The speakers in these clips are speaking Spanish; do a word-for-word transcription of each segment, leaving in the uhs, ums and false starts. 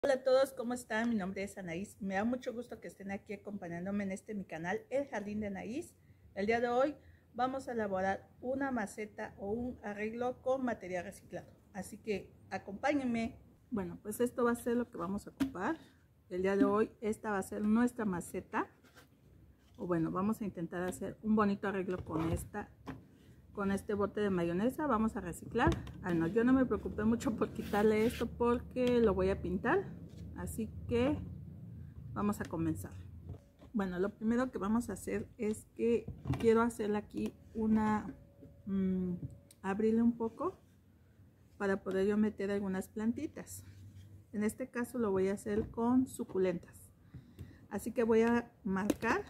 Hola a todos, ¿cómo están? Mi nombre es Anaís. Me da mucho gusto que estén aquí acompañándome en este mi canal, El Jardín de Anaís. El día de hoy vamos a elaborar una maceta o un arreglo con material reciclado. Así que acompáñenme. Bueno, pues esto va a ser lo que vamos a ocupar. El día de hoy esta va a ser nuestra maceta. O bueno, vamos a intentar hacer un bonito arreglo con esta. Con este bote de mayonesa vamos a reciclar. Ah, no, yo no me preocupé mucho por quitarle esto porque lo voy a pintar. Así que vamos a comenzar. Bueno, lo primero que vamos a hacer es que quiero hacerle aquí una... Mmm, abrirle un poco para poder yo meter algunas plantitas. En este caso lo voy a hacer con suculentas. Así que voy a marcar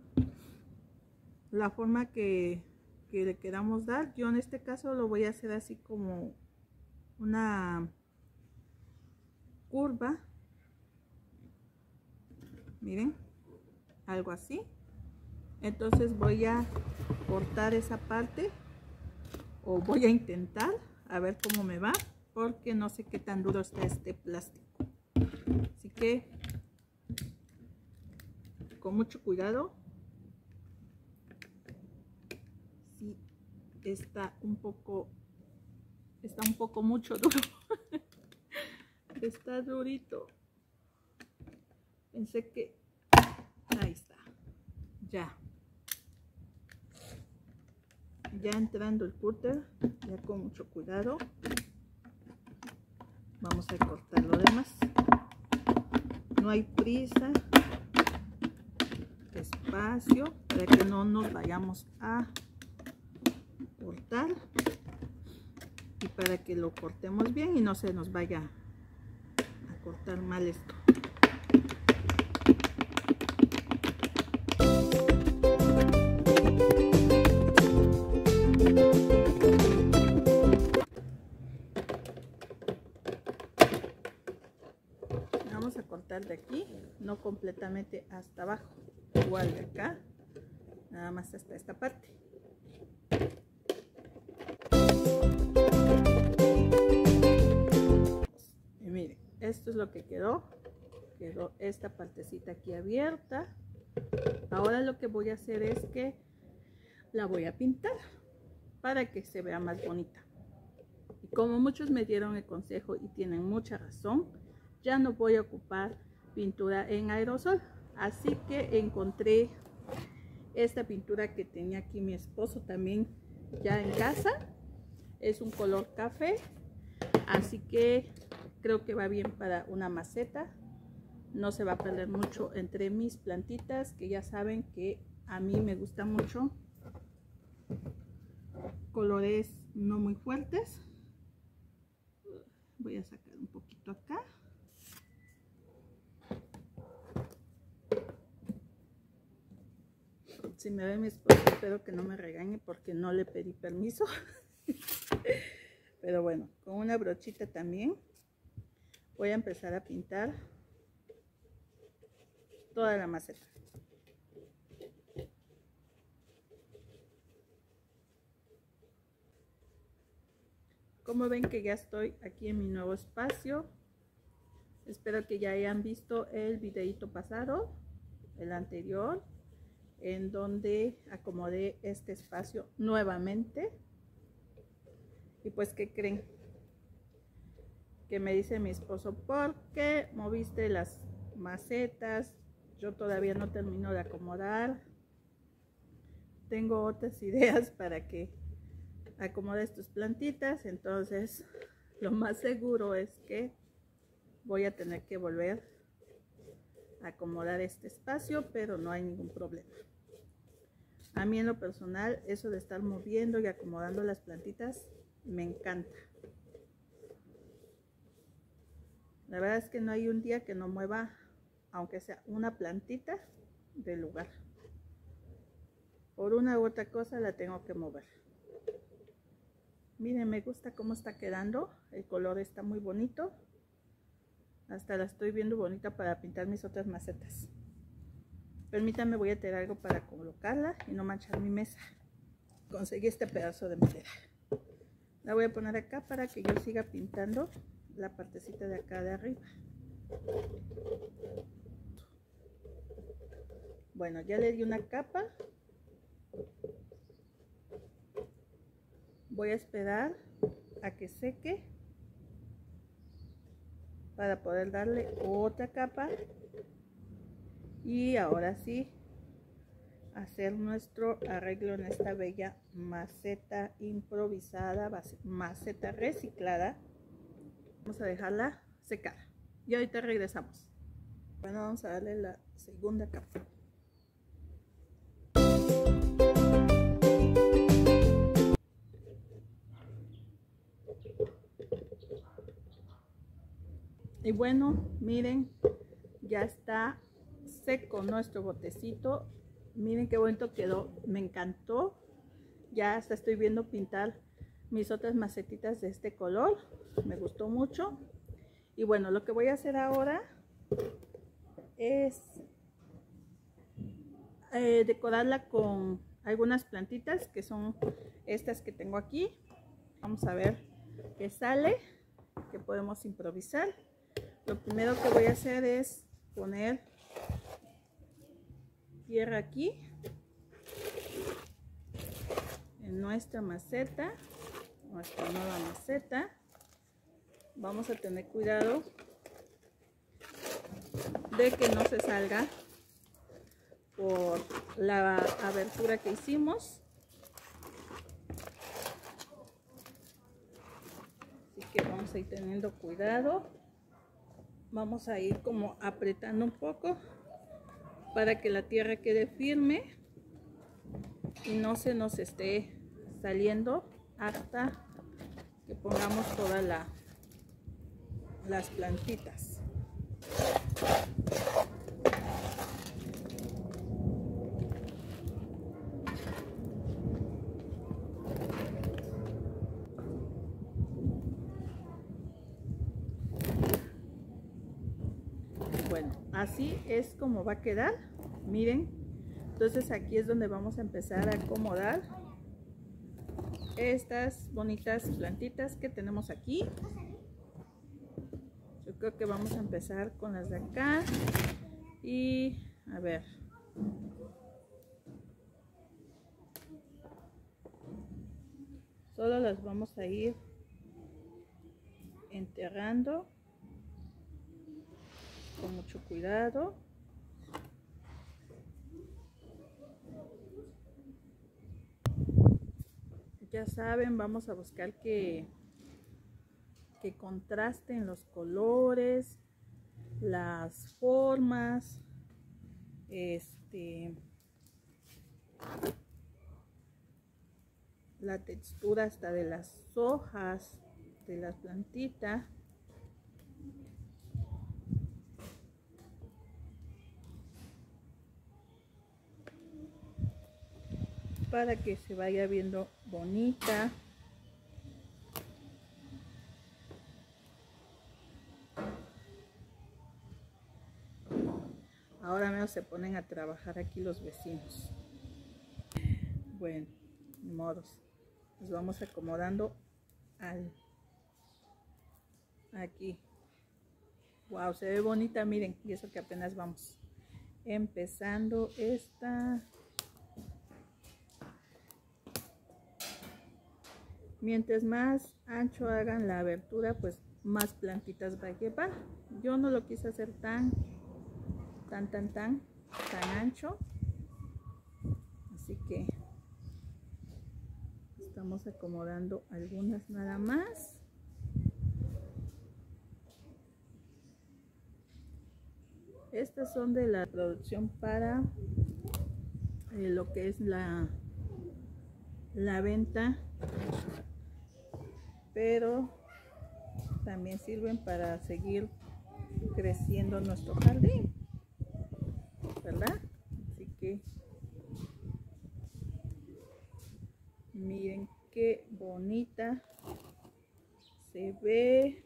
la forma que... que le queramos dar. Yo en este caso lo voy a hacer así como una curva, miren, algo así. Entonces voy a cortar esa parte, o voy a intentar a ver cómo me va, porque no sé qué tan duro está este plástico, así que con mucho cuidado. Sí, está un poco está un poco mucho duro. Está durito. Pensé que ahí está. Ya ya entrando el cúter, ya con mucho cuidado vamos a cortar lo demás. No hay prisa, despacio, para que no nos vayamos a cortar y para que lo cortemos bien y no se nos vaya a cortar mal esto. Vamos a cortar de aquí, no completamente hasta abajo, igual de acá, nada más hasta esta parte. Y miren, esto es lo que quedó. Quedó esta partecita aquí abierta. Ahora lo que voy a hacer es que la voy a pintar para que se vea más bonita. Y como muchos me dieron el consejo y tienen mucha razón, ya no voy a ocupar pintura en aerosol. Así que encontré esta pintura que tenía aquí mi esposo también ya en casa. Es un color café, así que creo que va bien para una maceta. No se va a perder mucho entre mis plantitas, que ya saben que a mí me gusta mucho colores no muy fuertes. Voy a sacar un poquito acá. Si me ve mi esposo, espero que no me regañe porque no le pedí permiso. Pero bueno, con una brochita también voy a empezar a pintar toda la maceta. Como ven que ya estoy aquí en mi nuevo espacio. Espero que ya hayan visto el videito pasado, el anterior, en donde acomodé este espacio nuevamente. Y pues, ¿qué creen? Que me dice mi esposo, ¿por qué moviste las macetas? Yo todavía no termino de acomodar. Tengo otras ideas para que acomodes tus plantitas. Entonces lo más seguro es que voy a tener que volver a acomodar este espacio, pero no hay ningún problema. A mí en lo personal eso de estar moviendo y acomodando las plantitas me encanta. La verdad es que no hay un día que no mueva, aunque sea una plantita del lugar. Por una u otra cosa la tengo que mover. Miren, me gusta cómo está quedando. El color está muy bonito. Hasta la estoy viendo bonita para pintar mis otras macetas. Permítanme, voy a tener algo para colocarla y no manchar mi mesa. Conseguí este pedazo de madera. La voy a poner acá para que yo siga pintando la partecita de acá de arriba. Bueno, ya le di una capa. Voy a esperar a que seque para poder darle otra capa. Y ahora sí, hacer nuestro arreglo en esta bella maceta improvisada, maceta reciclada. Vamos a dejarla secar y ahorita regresamos. Bueno, vamos a darle la segunda capa. Y bueno, miren, ya está seco nuestro botecito. Miren qué bonito quedó, me encantó. Ya hasta estoy viendo pintar mis otras macetitas de este color, me gustó mucho. Y bueno, lo que voy a hacer ahora es eh, decorarla con algunas plantitas, que son estas que tengo aquí. Vamos a ver qué sale, qué podemos improvisar. Lo primero que voy a hacer es poner tierra aquí en nuestra maceta, nuestra nueva maceta. Vamos a tener cuidado de que no se salga por la abertura que hicimos. Así que vamos a ir teniendo cuidado. Vamos a ir como apretando un poco para que la tierra quede firme y no se nos esté saliendo hasta que pongamos todas la, las plantitas. Bueno, así es como va a quedar, miren. Entonces aquí es donde vamos a empezar a acomodar estas bonitas plantitas que tenemos aquí. Yo creo que vamos a empezar con las de acá y a ver. Solo las vamos a ir enterrando con mucho cuidado. Ya saben, vamos a buscar que, que contrasten los colores, las formas, este, la textura hasta de las hojas de la plantita. Para que se vaya viendo bonita. Ahora menos se ponen a trabajar aquí los vecinos. Bueno, ni modos. Nos vamos acomodando al aquí. Wow, se ve bonita, miren, y eso que apenas vamos empezando esta. Mientras más ancho hagan la abertura, pues más plantitas va a llevar. Yo no lo quise hacer tan, tan, tan, tan, tan ancho. Así que estamos acomodando algunas nada más. Estas son de la producción para eh, lo que es la, la venta. Pero también sirven para seguir creciendo nuestro jardín, ¿verdad? Así que miren qué bonita se ve.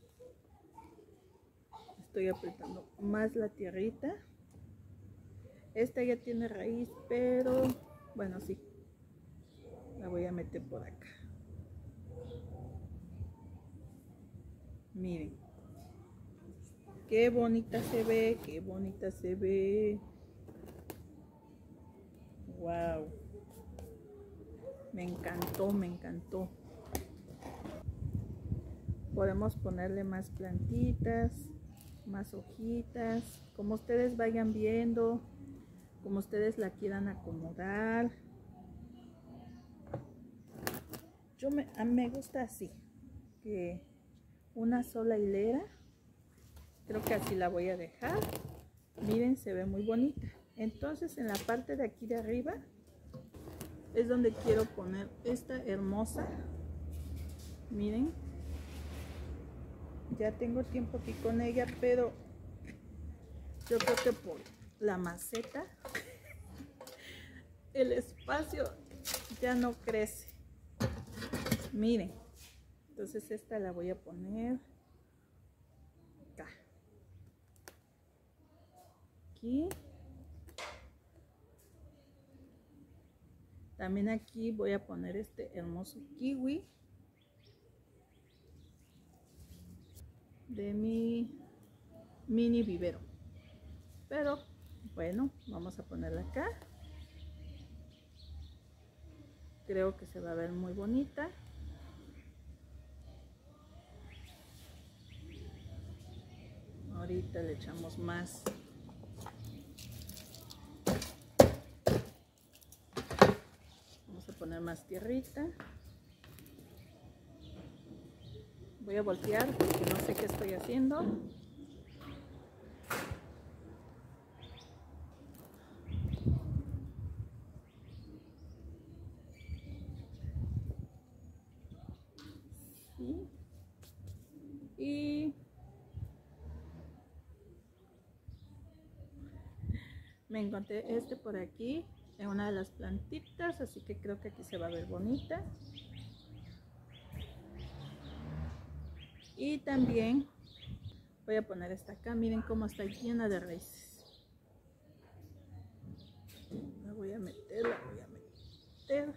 Estoy apretando más la tierrita. Esta ya tiene raíz, pero bueno, sí, la voy a meter por acá. Miren, Qué bonita se ve, qué bonita se ve. Wow. Me encantó, me encantó. Podemos ponerle más plantitas, más hojitas, como ustedes vayan viendo, como ustedes la quieran acomodar. Yo me, a mí me gusta así, que una sola hilera. Creo que así la voy a dejar. Miren, se ve muy bonita. Entonces en la parte de aquí de arriba es donde quiero poner esta hermosa. Miren, ya tengo tiempo aquí con ella, pero yo creo que por la maceta el espacio ya no crece. Miren, entonces esta la voy a poner acá, aquí. También aquí voy a poner este hermoso kiwi de mi mini vivero. Pero bueno, vamos a ponerla acá. Creo que se va a ver muy bonita. Ahorita le echamos más. Vamos a poner más tierrita. Voy a voltear porque no sé qué estoy haciendo. Sí. Y me encontré este por aquí en una de las plantitas, así que creo que aquí se va a ver bonita. Y también voy a poner esta acá. Miren cómo está llena de raíces. La voy a meter, la voy a meter.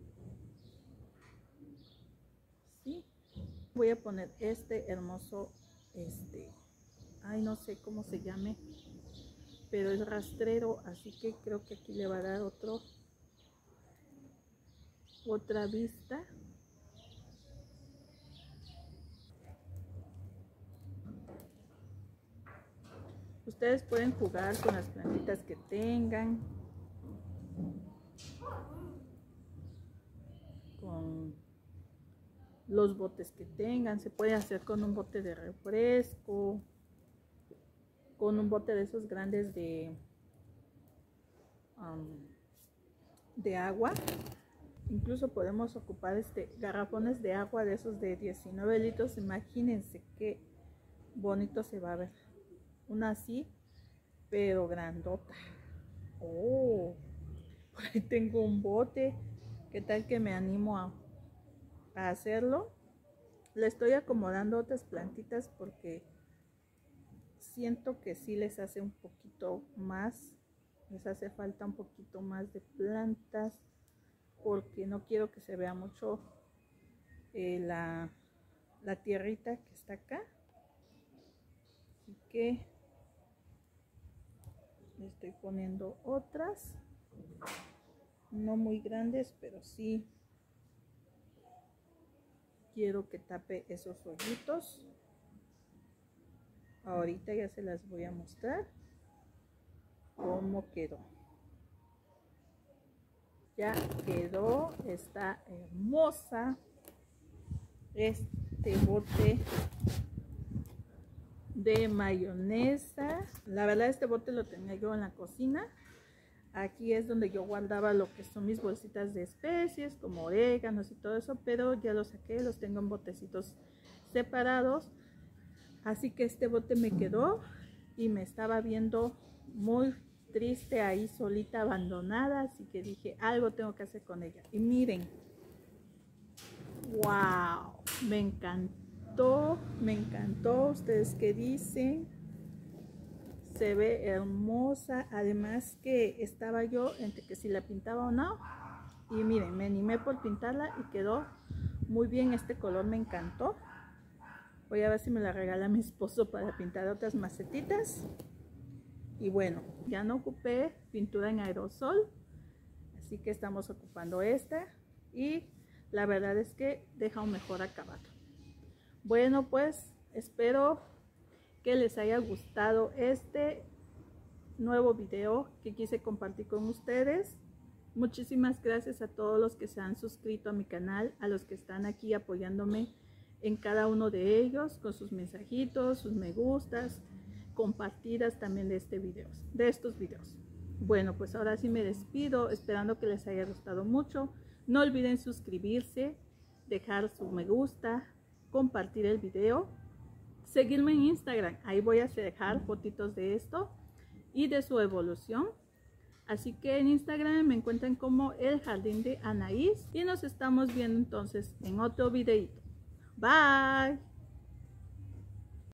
¿Sí? Voy a poner este hermoso, este, ay, no sé cómo se llame, pero es rastrero, así que creo que aquí le va a dar otro, otra vista. Ustedes pueden jugar con las plantitas que tengan, con los botes que tengan. Se puede hacer con un bote de refresco, con un bote de esos grandes de, um, de agua. Incluso podemos ocupar este garrafones de agua de esos de diecinueve litros. Imagínense qué bonito se va a ver. Una así, pero grandota. Oh, por ahí tengo un bote. ¿Qué tal que me animo a, a hacerlo? Le estoy acomodando otras plantitas porque siento que sí les hace un poquito más. Les hace falta un poquito más de plantas, porque no quiero que se vea mucho eh, la, la tierrita que está acá. Así que le estoy poniendo otras, no muy grandes, pero sí quiero que tape esos hoyitos. Ahorita ya se las voy a mostrar cómo quedó. Ya quedó, está hermosa. Este bote de mayonesa, la verdad este bote lo tenía yo en la cocina. Aquí es donde yo guardaba lo que son mis bolsitas de especies como oréganos y todo eso, pero ya los saqué, los tengo en botecitos separados. Así que este bote me quedó y me estaba viendo muy triste ahí solita, abandonada, así que dije, algo tengo que hacer con ella. Y miren, wow, me encantó, me encantó. ¿Ustedes qué dicen? Se ve hermosa. Además que estaba yo entre que si la pintaba o no, y miren, me animé por pintarla y quedó muy bien. Este color me encantó. Voy a ver si me la regala mi esposo para pintar otras macetitas. Y bueno, ya no ocupé pintura en aerosol, así que estamos ocupando esta. Y la verdad es que deja un mejor acabado. Bueno, pues espero que les haya gustado este nuevo video que quise compartir con ustedes. Muchísimas gracias a todos los que se han suscrito a mi canal, a los que están aquí apoyándome en cada uno de ellos, con sus mensajitos, sus me gustas, compartidas también de este video, de estos videos. Bueno, pues ahora sí me despido, esperando que les haya gustado mucho. No olviden suscribirse, dejar su me gusta, compartir el video, seguirme en Instagram. Ahí voy a dejar fotitos de esto y de su evolución. Así que en Instagram me encuentran como El Jardín de Anaís y nos estamos viendo entonces en otro videito. Bye.